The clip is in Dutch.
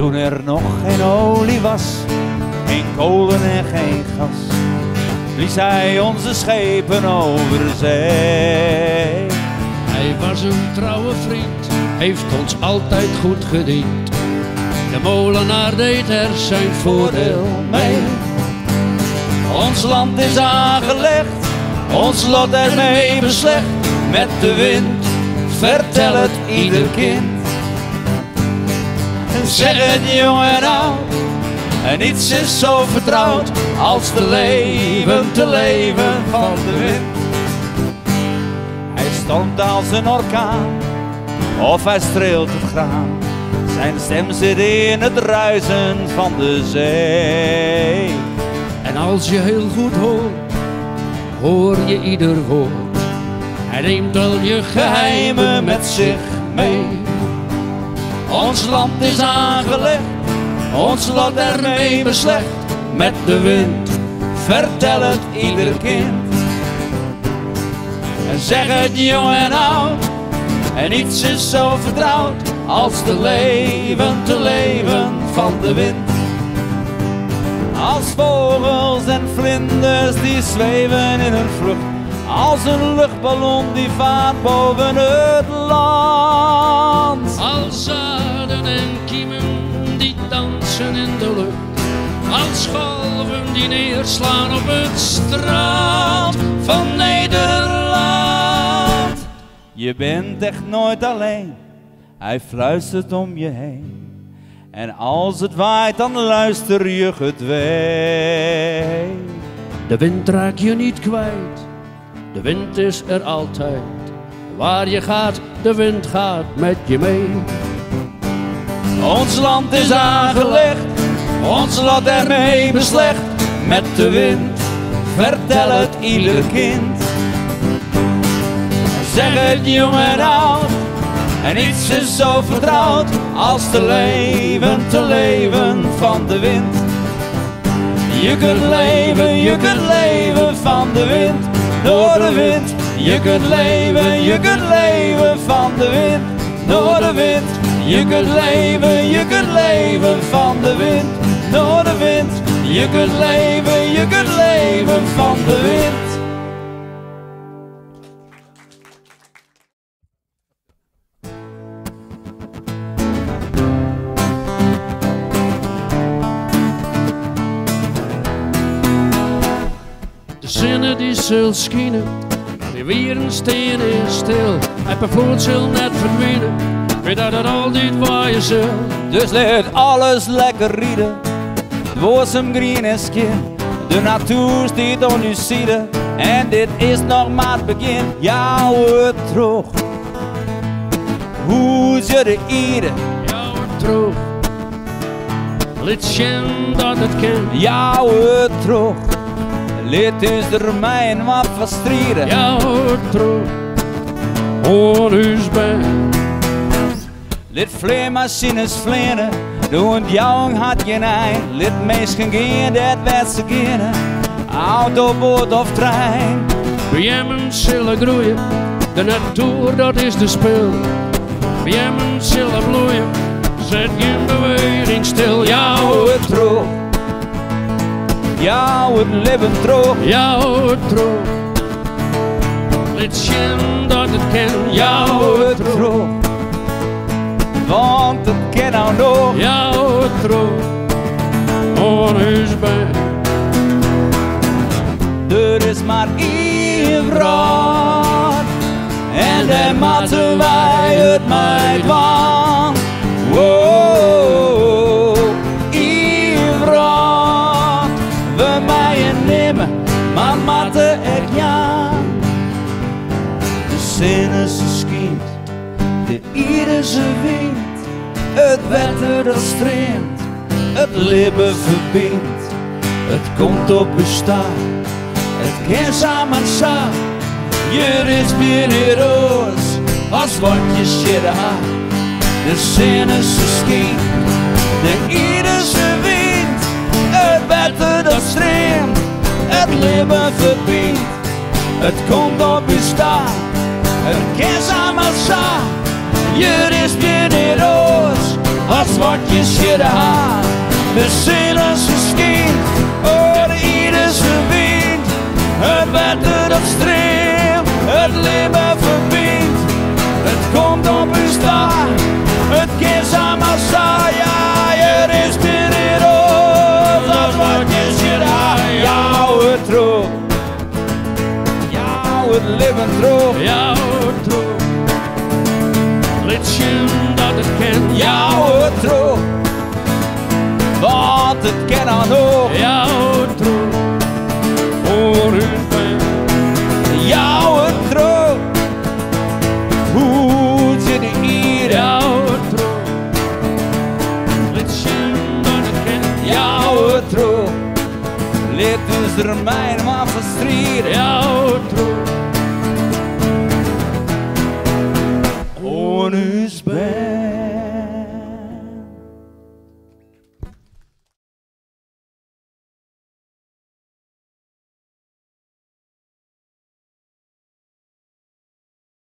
Toen er nog geen olie was, geen kolen en geen gas, blies hij onze schepen over zee. Hij was een trouwe vriend, heeft ons altijd goed gediend. De molenaar deed er zijn voordeel mee. Ons land is aangelegd, ons lot ermee beslecht. Met de wind, vertel het ieder kind. Zeg het jong en oud, en niets is zo vertrouwd als te leven van de wind. Hij stormt als een orkaan, of hij streelt het graan. Zijn stem zit in het ruisen van de zee. En als je heel goed hoort, hoor je ieder woord. Hij neemt al je geheimen met zich mee. Ons land is aangelegd, ons lot ermee beslecht. Met de wind, vertel het ieder kind. En zeg het jong en oud, en niets is zo vertrouwd als te leven van de wind. Als vogels en vlinders die zweven in hun vlucht, als een luchtballon die vaart boven het land. Als zaden en kiemen die dansen in de lucht, als golven die neerslaan op het strand van Nederland. Je bent echt nooit alleen, hij fluistert om je heen. En als het waait, dan luister je gedwee. De wind raak je niet kwijt, de wind is er altijd. Waar je gaat, de wind gaat met je mee. Ons land is aangelegd, ons lot ermee beslecht. Met de wind, vertel het ieder kind. Zeg het jong en oud, en niets is zo vertrouwd als te leven van de wind. Je kunt leven van de wind, door de wind. Je kunt leven van de wind, door de wind. Je kunt leven van de wind, door de wind. Je kunt leven van de wind. De zinnen die zullen schijnen, die wieren steen is stil. En per voet zal net verdwijnen, weet dat het altijd waar je zult. Dus laat alles lekker rieden, dwarsem green en skin. De natuur staat aan uw zijde, en dit is nog maar het begin. Ja, wordt terug, hoe is je de ieder? Ja, wordt terug, laat zien dat het kan. Ja, wordt terug, laat is er mij wat verstrijden. Ja, wordt terug, hoor us bij. Laat vleermachines vleenen, doen jong had geen eind. Laat mensen gaan, dat werd ze kennen. Auto, boot of trein. Bijemmen zullen groeien, de natuur dat is de spil. Bijemmen zullen bloeien, zet geen beweging stil. Ja, het terug, ja, het leven terug. ja, wordt terug, laat zien dat het kan. Ja, wordt terug, terug, want het kan nou nog. ja, wordt terug, hoor us bij. Er is maar één vraag, en daar moeten wij het mee doen. Wow, één vraag, we mij nemen, maar moeten er ja. De zinnen ze schiet, de iedere wind, het wetter dat streamt, het leven verbindt, het komt op uw staart. Het kan samen zijn, je respireert als wat je shit had. De zinnen ze schiet, de iedere wind, het wetter dat streamt, het leven verbindt, het komt op je staart. Het kan samen zijn, je respireert als wat je schudde haar. De zinnen ze scheen, de iedere wind. Het water dat streelt, het leven verbindt. Het komt op uw staan, het kind allemaal saai. Ja, je inspireert ons, als wat je schudde haar. Jouw het droog, jouw het leven droog. Jouw droog, liedje dat het kent. Jouw het droog, want het ken aan ook. Jouw droog, voor uw pijn. Jouw het droog, hoe zit ik hier? Jouw droog, liedje dat het kent. Jouw het droog, leed dus er mij maar verstrikt.